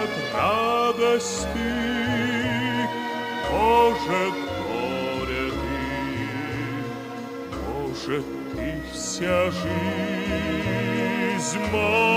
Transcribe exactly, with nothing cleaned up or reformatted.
от радости, может, горе ты, может, ты вся жизнь моя.